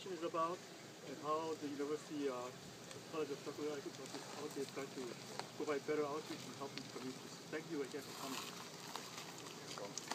presentation is about and how the University College of Tropical Agriculture is trying to provide better outreach and helping communities. Thank you again for coming.